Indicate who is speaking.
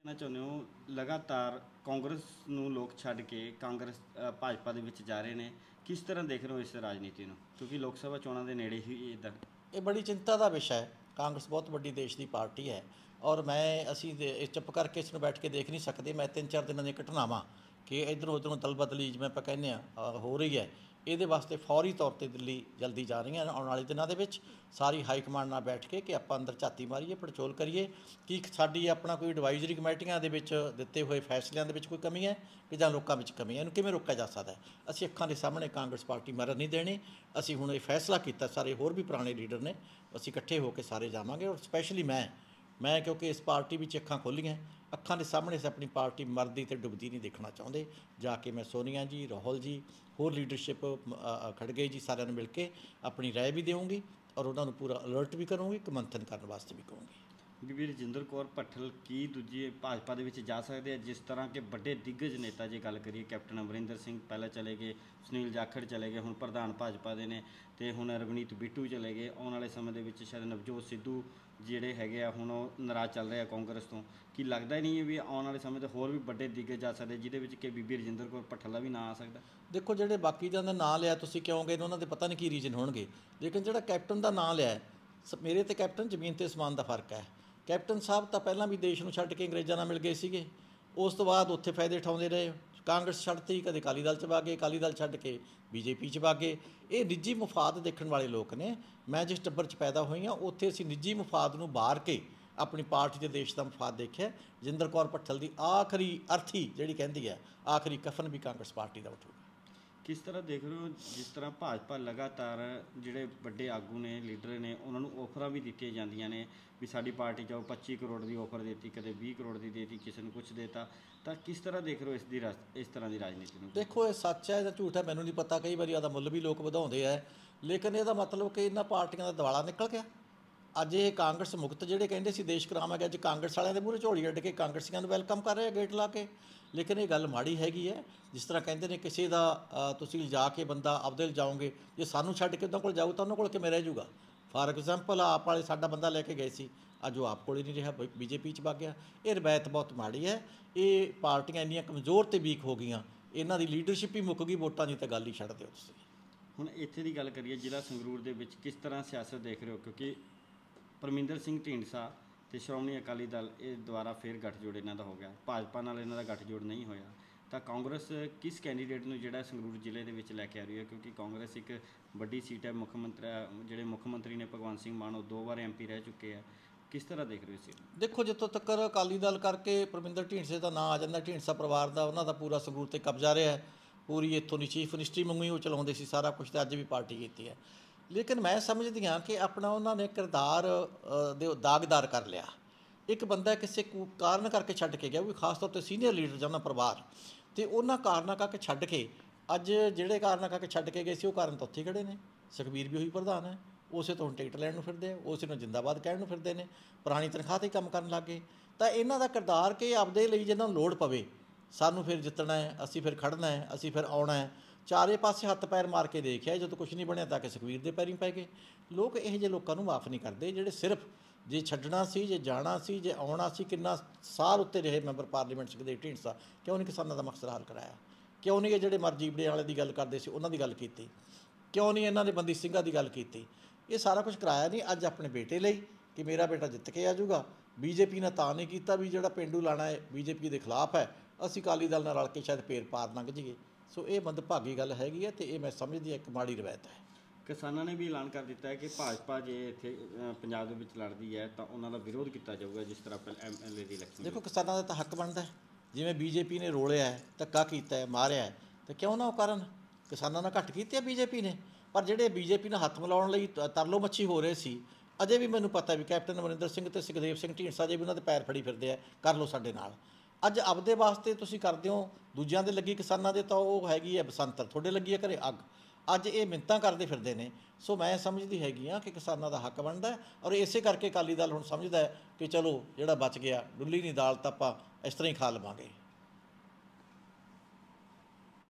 Speaker 1: ਕਹਿਣਾ ਚਾਹੁੰਦੇ ਹੋ ਲਗਾਤਾਰ ਕਾਂਗਰਸ ਨੂੰ ਲੋਕ ਛੱਡ ਕੇ ਕਾਂਗਰਸ ਭਾਜਪਾ ਦੇ ਵਿੱਚ ਜਾ ਰਹੇ ਨੇ। ਕਿਸ ਤਰ੍ਹਾਂ ਦੇਖ ਰਹੇ ਹੋ ਇਸ ਰਾਜਨੀਤੀ ਨੂੰ, ਕਿਉਂਕਿ ਲੋਕ ਸਭਾ ਚੋਣਾਂ ਦੇ ਨੇੜੇ ਹੀ ਇੱਦਾਂ।
Speaker 2: ਇਹ ਬੜੀ ਚਿੰਤਾ ਦਾ ਵਿਸ਼ਾ ਹੈ। ਕਾਂਗਰਸ ਬਹੁਤ ਵੱਡੀ ਦੇਸ਼ ਦੀ ਪਾਰਟੀ ਹੈ ਔਰ ਅਸੀਂ ਚੁੱਪ ਕਰਕੇ ਇਸ ਨੂੰ ਬੈਠ ਕੇ ਦੇਖ ਨਹੀਂ ਸਕਦੇ। ਮੈਂ 3-4 ਦਿਨਾਂ ਦੀਆਂ ਘਟਨਾਵਾਂ ਕਿ ਇੱਧਰੋਂ ਉੱਧਰੋਂ ਦਲ ਬਦਲੀ ਜਿਵੇਂ ਆਪਾਂ ਕਹਿੰਦੇ ਹੋ ਰਹੀ ਹੈ, ਇਹਦੇ ਵਾਸਤੇ ਫੌਰੀ ਤੌਰ 'ਤੇ ਦਿੱਲੀ ਜਲਦੀ ਜਾ ਰਹੀਆਂ ਆਉਣ ਵਾਲੇ ਦਿਨਾਂ ਦੇ ਵਿੱਚ। ਸਾਰੀ ਹਾਈ ਕਮਾਂਡ ਨਾਲ ਬੈਠ ਕੇ ਕਿ ਆਪਾਂ ਅੰਦਰ ਝਾਤੀ ਮਾਰੀਏ, ਪੜਚੋਲ ਕਰੀਏ ਕਿ ਸਾਡੀ ਆਪਣਾ ਕੋਈ ਐਡਵਾਈਜ਼ਰੀ ਕਮੇਟੀਆਂ ਦੇ ਵਿੱਚ ਦਿੱਤੇ ਹੋਏ ਫੈਸਲਿਆਂ ਦੇ ਵਿੱਚ ਕੋਈ ਕਮੀ ਹੈ ਕਿ ਜਾਂ ਲੋਕਾਂ ਵਿੱਚ ਕਮੀ ਹੈ, ਇਹਨੂੰ ਕਿਵੇਂ ਰੋਕਿਆ ਜਾ ਸਕਦਾ ਹੈ। ਅਸੀਂ ਅੱਖਾਂ ਦੇ ਸਾਹਮਣੇ ਕਾਂਗਰਸ ਪਾਰਟੀ ਮਰਨ ਨਹੀਂ ਦੇਣੀ। ਅਸੀਂ ਹੁਣ ਇਹ ਫੈਸਲਾ ਕੀਤਾ, ਸਾਰੇ ਹੋਰ ਵੀ ਪੁਰਾਣੇ ਲੀਡਰ ਨੇ, ਅਸੀਂ ਇਕੱਠੇ ਹੋ ਕੇ ਸਾਰੇ ਜਾਵਾਂਗੇ। ਔਰ ਸਪੈਸ਼ਲੀ ਮੈਂ ਕਿਉਂਕਿ ਇਸ ਪਾਰਟੀ ਵਿੱਚ ਅੱਖਾਂ ਖੋਲ੍ਹੀਆਂ, ਅੱਖਾਂ ਦੇ ਸਾਹਮਣੇ ਅਸੀਂ ਆਪਣੀ ਪਾਰਟੀ ਮਰਦੀ ਅਤੇ ਡੁੱਬਦੀ ਨਹੀਂ ਦੇਖਣਾ ਚਾਹੁੰਦੇ। ਜਾ ਕੇ ਮੈਂ ਸੋਨੀਆ ਜੀ, ਰਾਹੁਲ ਜੀ, ਹੋਰ ਲੀਡਰਸ਼ਿਪ ਖੜਗੇ ਜੀ, ਸਾਰਿਆਂ ਨੂੰ ਮਿਲ ਕੇ ਆਪਣੀ ਰਾਏ ਵੀ ਦੇਵਾਂਗੀ ਔਰ ਉਹਨਾਂ ਨੂੰ ਪੂਰਾ ਅਲਰਟ ਵੀ ਕਰੂੰਗੀ, ਇੱਕ ਮੰਥਨ ਕਰਨ ਵਾਸਤੇ ਵੀ ਕਹੂੰਗੀ।
Speaker 1: ਬੀਬੀ ਰਜਿੰਦਰ ਕੌਰ ਭੱਠਲ ਕੀ ਦੂਜੀ ਭਾਜਪਾ ਦੇ ਵਿੱਚ ਜਾ ਸਕਦੇ ਆ, ਜਿਸ ਤਰ੍ਹਾਂ ਕਿ ਵੱਡੇ ਦਿੱਗਜ ਨੇਤਾ ਜੇ ਗੱਲ ਕਰੀਏ, ਕੈਪਟਨ ਅਮਰਿੰਦਰ ਸਿੰਘ ਪਹਿਲਾਂ ਚਲੇ ਗਏ, ਸੁਨੀਲ ਜਾਖੜ ਚਲੇ ਗਏ, ਹੁਣ ਪ੍ਰਧਾਨ ਭਾਜਪਾ ਦੇ ਨੇ, ਅਤੇ ਹੁਣ ਰਵਨੀਤ ਬਿੱਟੂ ਚਲੇ ਗਏ। ਆਉਣ ਵਾਲੇ ਸਮੇਂ ਦੇ ਵਿੱਚ ਸ਼ਾਇਦ ਨਵਜੋਤ ਸਿੱਧੂ ਜਿਹੜੇ ਹੈਗੇ ਆ, ਹੁਣ ਉਹ ਨਾਰਾਜ਼ ਚੱਲ ਰਹੇ ਆ ਕਾਂਗਰਸ ਤੋਂ। ਕੀ ਲੱਗਦਾ ਹੀ ਨਹੀਂ ਹੈ ਵੀ ਆਉਣ ਵਾਲੇ ਸਮੇਂ 'ਤੇ ਹੋਰ ਵੀ ਵੱਡੇ ਦਿੱਗਜ ਜਾ ਸਕਦੇ, ਜਿਹਦੇ ਵਿੱਚ ਕਿ ਬੀਬੀ ਰਜਿੰਦਰ ਕੌਰ ਭੱਠਲ ਦਾ ਵੀ ਨਾਂ ਆ ਸਕਦਾ?
Speaker 2: ਦੇਖੋ, ਜਿਹੜੇ ਬਾਕੀ ਦਿਆਂ ਦਾ ਨਾਂ ਲਿਆ ਤੁਸੀਂ ਕਿਉਂ ਗਏ, ਉਹਨਾਂ ਦੇ ਪਤਾ ਨਹੀਂ ਕੀ ਰੀਜ਼ਨ ਹੋਣਗੇ, ਲੇਕਿਨ ਜਿਹੜਾ ਕੈਪਟਨ ਦਾ ਨਾਂ ਲਿਆ, ਮੇਰੇ ਅਤੇ ਕੈਪਟਨ ਜ਼ਮੀਨ ਅਤੇ ਅਸਮਾਨ ਦਾ ਫਰਕ ਹੈ। ਕੈਪਟਨ ਸਾਹਿਬ ਤਾਂ ਪਹਿਲਾਂ ਵੀ ਦੇਸ਼ ਨੂੰ ਛੱਡ ਕੇ ਅੰਗਰੇਜ਼ਾਂ ਨਾਲ ਮਿਲ ਗਏ ਸੀਗੇ, ਉਸ ਤੋਂ ਬਾਅਦ ਉੱਥੇ ਫਾਇਦੇ ਉਠਾਉਂਦੇ ਰਹੇ। ਕਾਂਗਰਸ ਛੱਡਤੀ, ਕਦੇ ਅਕਾਲੀ ਦਲ 'ਚ ਵਗ ਗਏ, ਅਕਾਲੀ ਦਲ ਛੱਡ ਕੇ ਬੀਜੇਪੀ 'ਚ ਵਗ ਗਏ। ਇਹ ਨਿੱਜੀ ਮੁਫਾਦ ਦੇਖਣ ਵਾਲੇ ਲੋਕ ਨੇ। ਮੈਂ ਜਿਸ ਟੱਬਰ 'ਚ ਪੈਦਾ ਹੋਈ ਹਾਂ, ਉੱਥੇ ਅਸੀਂ ਨਿੱਜੀ ਮੁਫਾਦ ਨੂੰ ਬਾਹਰ ਕੇ ਆਪਣੀ ਪਾਰਟੀ ਦੇ ਦੇਸ਼ ਦਾ ਮੁਫਾਦ ਦੇਖਿਆ। ਰਜਿੰਦਰ ਕੌਰ ਭੱਠਲ ਦੀ ਆਖਰੀ ਅਰਥੀ ਜਿਹੜੀ ਕਹਿੰਦੀ ਹੈ, ਆਖਰੀ ਕਫਨ ਵੀ ਕਾਂਗਰਸ ਪਾਰਟੀ ਦਾ ਉੱਠੂਗਾ।
Speaker 1: ਕਿਸ ਤਰ੍ਹਾਂ ਦੇਖ ਰਹੇ ਹੋ, ਜਿਸ ਤਰ੍ਹਾਂ ਭਾਜਪਾ ਲਗਾਤਾਰ ਜਿਹੜੇ ਵੱਡੇ ਆਗੂ ਨੇ, ਲੀਡਰ ਨੇ, ਉਹਨਾਂ ਨੂੰ ਆਫਰਾਂ ਵੀ ਦਿੱਤੀਆਂ ਜਾਂਦੀਆਂ ਨੇ ਵੀ ਸਾਡੀ ਪਾਰਟੀ 'ਚ 25 ਕਰੋੜ ਦੀ ਆਫਰ ਦੇਤੀ, ਕਦੇ 20 ਕਰੋੜ ਦੀ ਦੇਤੀ, ਕਿਸੇ ਨੂੰ ਕੁਛ ਦੇਤਾ। ਤਾਂ ਕਿਸ ਤਰ੍ਹਾਂ ਦੇਖ ਰਹੇ ਹੋ ਇਸ ਤਰ੍ਹਾਂ ਦੀ ਰਾਜਨੀਤੀ ਨੂੰ?
Speaker 2: ਦੇਖੋ, ਇਹ ਸੱਚ ਹੈ ਜਾਂ ਝੂਠ ਹੈ ਮੈਨੂੰ ਨਹੀਂ ਪਤਾ। ਕਈ ਵਾਰੀ ਇਹਦਾ ਮੁੱਲ ਵੀ ਲੋਕ ਵਧਾਉਂਦੇ ਹੈ, ਲੇਕਿਨ ਇਹਦਾ ਮਤਲਬ ਕਿ ਇਹਨਾਂ ਪਾਰਟੀਆਂ ਦਾ ਦਿਵਾਲਾ ਨਿਕਲ ਗਿਆ। ਅੱਜ ਇਹ ਕਾਂਗਰਸ ਮੁਕਤ ਜਿਹੜੇ ਕਹਿੰਦੇ ਸੀ ਦੇਸ਼ ਕਰਾਵਾਂਗੇ, ਅੱਜ ਕਾਂਗਰਸ ਵਾਲਿਆਂ ਦੇ ਮੂਹਰੇ ਝੋਲੀ ਅੱਡ ਕੇ ਕਾਂਗਰਸੀਆਂ ਨੂੰ ਵੈਲਕਮ ਕਰ ਰਹੇ ਆ ਗੇਟ ਲਾ ਕੇ। ਲੇਕਿਨ ਇਹ ਗੱਲ ਮਾੜੀ ਹੈਗੀ ਹੈ। ਜਿਸ ਤਰ੍ਹਾਂ ਕਹਿੰਦੇ ਨੇ ਕਿਸੇ ਦਾ ਤੁਸੀਂ ਲਿਜਾ ਕੇ ਬੰਦਾ ਆਪਦੇ ਲਿਜਾਓਗੇ, ਜੇ ਸਾਨੂੰ ਛੱਡ ਕੇ ਉਹਨਾਂ ਕੋਲ ਜਾਊ ਤਾਂ ਉਹਨਾਂ ਕੋਲ ਕਿਵੇਂ ਰਹਿ ਜਾਊਗਾ। ਫਾਰ ਐਗਜ਼ਾਮਪਲ ਆਪ ਵਾਲੇ ਸਾਡਾ ਬੰਦਾ ਲੈ ਕੇ ਗਏ ਸੀ, ਅੱਜ ਉਹ ਆਪ ਕੋਲ ਹੀ ਨਹੀਂ ਰਿਹਾ, ਬੀਜੇਪੀ 'ਚ ਵਗ ਗਿਆ। ਇਹ ਰਵਾਇਤ ਬਹੁਤ ਮਾੜੀ ਹੈ। ਇਹ ਪਾਰਟੀਆਂ ਇੰਨੀਆਂ ਕਮਜ਼ੋਰ ਅਤੇ ਵੀਕ ਹੋ ਗਈਆਂ, ਇਹਨਾਂ ਦੀ ਲੀਡਰਸ਼ਿਪ ਹੀ ਮੁੱਕ ਗਈ, ਵੋਟਾਂ ਦੀ ਤਾਂ ਗੱਲ ਹੀ ਛੱਡ ਦਿਓ ਤੁਸੀਂ।
Speaker 1: ਹੁਣ ਇੱਥੇ ਦੀ ਗੱਲ ਕਰੀਏ, ਜ਼ਿਲ੍ਹਾ ਸੰਗਰੂਰ ਦੇ ਵਿੱਚ ਕਿਸ ਤਰ੍ਹਾਂ ਸਿਆਸਤ ਦੇਖ ਰਹੇ ਹੋ, ਕਿਉਂਕਿ ਪਰਮਿੰਦਰ ਸਿੰਘ ਢੀਂਡਸਾ ਅਤੇ ਸ਼੍ਰੋਮਣੀ ਅਕਾਲੀ ਦਲ ਇਹ ਦੁਬਾਰਾ ਫਿਰ ਗੱਠਜੋੜ ਇਹਨਾਂ ਦਾ ਹੋ ਗਿਆ, ਭਾਜਪਾ ਨਾਲ ਇਹਨਾਂ ਦਾ ਗੱਠਜੋੜ ਨਹੀਂ ਹੋਇਆ। ਤਾਂ ਕਾਂਗਰਸ ਕਿਸ ਕੈਂਡੀਡੇਟ ਨੂੰ ਜਿਹੜਾ ਸੰਗਰੂਰ ਜ਼ਿਲ੍ਹੇ ਦੇ ਵਿੱਚ ਲੈ ਕੇ ਆ ਰਹੀ ਹੈ, ਕਿਉਂਕਿ ਕਾਂਗਰਸ ਇੱਕ ਵੱਡੀ ਸੀਟ ਹੈ। ਜਿਹੜੇ ਮੁੱਖ ਮੰਤਰੀ ਨੇ ਭਗਵੰਤ ਸਿੰਘ ਮਾਨ, ਉਹ 2 ਵਾਰ MP ਰਹਿ ਚੁੱਕੇ ਆ। ਕਿਸ ਤਰ੍ਹਾਂ ਦੇਖ ਰਹੇ ਹੋ ਸੀ?
Speaker 2: ਦੇਖੋ, ਜਿੱਥੋਂ ਤੱਕ ਅਕਾਲੀ ਦਲ ਕਰਕੇ ਪਰਮਿੰਦਰ ਢੀਂਡਸੇ ਦਾ ਨਾਂ ਆ ਜਾਂਦਾ, ਢੀਂਡਸਾ ਪਰਿਵਾਰ ਦਾ, ਉਹਨਾਂ ਦਾ ਪੂਰਾ ਸੰਗਰੂਰ 'ਤੇ ਕਬਜ਼ਾ ਰਿਹਾ ਹੈ। ਪੂਰੀ ਇੱਥੋਂ ਦੀ ਚੀਫ ਮਿਨਿਸਟਰੀ ਮੰਗੀ ਉਹ ਚਲਾਉਂਦੇ ਸੀ ਸਾਰਾ ਕੁਛ, ਅਤੇ ਅੱਜ ਵੀ ਪਾਰਟੀ ਕੀਤੀ ਹੈ। ਲੇਕਿਨ ਮੈਂ ਸਮਝਦੀ ਹਾਂ ਕਿ ਆਪਣਾ ਉਹਨਾਂ ਨੇ ਕਿਰਦਾਰ ਦੇ ਦਾਗਦਾਰ ਕਰ ਲਿਆ। ਇੱਕ ਬੰਦਾ ਕਿਸੇ ਕਾਰਨ ਕਰਕੇ ਛੱਡ ਕੇ ਗਿਆ, ਉਹ ਵੀ ਖਾਸ ਤੌਰ 'ਤੇ ਸੀਨੀਅਰ ਲੀਡਰ ਜਾਂ ਉਹਨਾਂ ਪਰਿਵਾਰ, ਅਤੇ ਉਹਨਾਂ ਕਾਰਨਾਂ ਕਰਕੇ ਛੱਡ ਕੇ ਅੱਜ ਜਿਹੜੇ ਕਾਰਨਾਂ ਕਰਕੇ ਛੱਡ ਕੇ ਗਏ ਸੀ, ਉਹ ਕਾਰਨ ਤਾਂ ਉੱਥੇ ਖੜ੍ਹੇ ਨੇ। ਸੁਖਬੀਰ ਵੀ ਉਹੀ ਪ੍ਰਧਾਨ ਹੈ, ਉਸੇ ਤੋਂ ਹੁਣ ਟਿਕਟ ਲੈਣ ਨੂੰ ਫਿਰਦੇ ਆ, ਉਸੇ ਨੂੰ ਜਿੰਦਾਬਾਦ ਕਹਿਣ ਨੂੰ ਫਿਰਦੇ ਨੇ, ਪੁਰਾਣੀ ਤਨਖਾਹ 'ਤੇ ਕੰਮ ਕਰਨ ਲੱਗ ਗਏ। ਤਾਂ ਇਹਨਾਂ ਦਾ ਕਿਰਦਾਰ ਕਿ ਆਪਦੇ ਲਈ ਜਿਹਨਾਂ ਨੂੰ ਲੋੜ ਪਵੇ, ਸਾਨੂੰ ਫਿਰ ਜਿੱਤਣਾ ਹੈ, ਅਸੀਂ ਫਿਰ ਖੜ੍ਹਨਾ ਹੈ, ਅਸੀਂ ਫਿਰ ਆਉਣਾ ਹੈ, ਚਾਰੇ ਪਾਸੇ ਹੱਥ ਪੈਰ ਮਾਰ ਕੇ ਦੇਖਿਆ, ਜਦੋਂ ਕੁਛ ਨਹੀਂ ਬਣਿਆ ਤਾਂ ਕਿ ਸੁਖਬੀਰ ਦੇ ਪੈਰੀਂ ਪੈ ਗਏ। ਲੋਕ ਇਹੋ ਜਿਹੇ ਲੋਕਾਂ ਨੂੰ ਮਾफ़ ਨਹੀਂ ਕਰਦੇ, ਜਿਹੜੇ ਸਿਰਫ ਜੇ ਛੱਡਣਾ ਸੀ, ਜੇ ਜਾਣਾ ਸੀ, ਜੇ ਆਉਣਾ ਸੀ। ਕਿੰਨਾ ਸਾਲ ਉੱਤੇ ਰਹੇ ਮੈਂਬਰ ਪਾਰਲੀਮੈਂਟ ਸੁਖਦੇਵ ਢੀਂਡਸਾ, ਕਿਉਂ ਨਹੀਂ ਕਿਸਾਨਾਂ ਦਾ ਮਸਲਾ ਹੱਲ ਕਰਾਇਆ? ਕਿਉਂ ਨਹੀਂ ਇਹ ਜਿਹੜੇ ਮਰਜੀ ਬੜੇ ਵਾਲੇ ਦੀ ਗੱਲ ਕਰਦੇ ਸੀ ਉਹਨਾਂ ਦੀ ਗੱਲ ਕੀਤੀ? ਕਿਉਂ ਨਹੀਂ ਇਹਨਾਂ ਨੇ ਬੰਦੀ ਸਿੰਘਾਂ ਦੀ ਗੱਲ ਕੀਤੀ? ਇਹ ਸਾਰਾ ਕੁਝ ਕਰਾਇਆ ਨਹੀਂ। ਅੱਜ ਆਪਣੇ ਬੇਟੇ ਲਈ ਕਿ ਮੇਰਾ ਬੇਟਾ ਜਿੱਤ ਕੇ ਆ ਜਾਊਗਾ। ਬੀਜੇਪੀ ਨੇ ਤਾਂ ਨਹੀਂ ਕੀਤਾ ਵੀ ਜਿਹੜਾ ਪੇਂਡੂ ਲਾਣਾ ਹੈ ਬੀਜੇਪੀ ਦੇ ਖਿਲਾਫ ਹੈ, ਅਸੀਂ ਅਕਾਲੀ ਦਲ ਨਾਲ ਰਲ ਕੇ ਸ਼ਾਇਦ ਪੇਰ ਪਾਰ ਲੰਘ ਜਾਈਏ। ਸੋ ਇਹ ਮੰਦਭਾਗੀ ਗੱਲ ਹੈਗੀ ਹੈ, ਅਤੇ ਇਹ ਮੈਂ ਸਮਝਦੀ ਹਾਂ ਇੱਕ ਮਾੜੀ ਰਵਾਇਤ ਹੈ।
Speaker 1: ਕਿਸਾਨਾਂ ਨੇ ਵੀ ਐਲਾਨ ਕਰ ਦਿੱਤਾ ਹੈ ਕਿ ਭਾਜਪਾ ਜੇ ਇੱਥੇ ਪੰਜਾਬ ਦੇ ਵਿੱਚ ਲੜਦੀ ਹੈ ਤਾਂ ਉਹਨਾਂ ਦਾ ਵਿਰੋਧ ਕੀਤਾ ਜਾਊਗਾ, ਜਿਸ ਤਰ੍ਹਾਂ MLA ਦੀ ਇਲੈਕਸ਼ਨ।
Speaker 2: ਦੇਖੋ, ਕਿਸਾਨਾਂ ਦਾ ਤਾਂ ਹੱਕ ਬਣਦਾ, ਜਿਵੇਂ ਬੀਜੇਪੀ ਨੇ ਰੋਲਿਆ ਹੈ, ਧੱਕਾ ਕੀਤਾ ਹੈ, ਮਾਰਿਆ ਹੈ, ਅਤੇ ਕਿਉਂ ਨਾ ਉਹ ਕਰਨ। ਕਿਸਾਨਾਂ ਨਾਲ ਘੱਟ ਕੀਤੀ ਹੈ ਬੀਜੇਪੀ ਨੇ, ਪਰ ਜਿਹੜੇ ਬੀਜੇਪੀ ਨਾਲ ਹੱਥ ਮਿਲਾਉਣ ਲਈ ਤਰਲੋ ਮੱਛੀ ਹੋ ਰਹੇ ਸੀ, ਅਜੇ ਵੀ ਮੈਨੂੰ ਪਤਾ ਵੀ ਕੈਪਟਨ ਅਮਰਿੰਦਰ ਸਿੰਘ ਅਤੇ ਸੁਖਦੇਵ ਸਿੰਘ ਢੀਂਡਸਾ ਜੇ ਵੀ ਉਹਨਾਂ ਦੇ ਪੈਰ ਫੜੀ ਫਿਰਦੇ ਆ, ਕਰ ਲਓ ਸਾਡੇ ਨਾਲ। ਅੱਜ ਆਪਦੇ ਵਾਸਤੇ ਤੁਸੀਂ ਕਰਦੇ ਹੋ, ਦੂਜਿਆਂ ਦੇ ਲੱਗੀ ਕਿਸਾਨਾਂ ਦੇ ਤਾਂ ਉਹ ਹੈਗੀ ਹੈ ਬਸੰਤਰ, ਤੁਹਾਡੇ ਲੱਗੀ ਹੈ ਘਰੇ ਅੱਗ। ਅੱਜ ਇਹ ਮਿੰਨਤਾਂ ਕਰਦੇ ਫਿਰਦੇ ਨੇ। ਸੋ ਮੈਂ ਸਮਝਦੀ ਹੈਗੀ ਹਾਂ ਕਿ ਕਿਸਾਨਾਂ ਦਾ ਹੱਕ ਬਣਦਾ, ਔਰ ਇਸੇ ਕਰਕੇ ਅਕਾਲੀ ਦਲ ਹੁਣ ਸਮਝਦਾ ਹੈ ਕਿ ਚਲੋ ਜਿਹੜਾ ਬਚ ਗਿਆ, ਡੁੱਲੀ ਨਹੀਂ ਦਾਲ ਤਾਂ ਆਪਾਂ ਇਸ ਤਰ੍ਹਾਂ ਹੀ ਖਾ ਲਵਾਂਗੇ।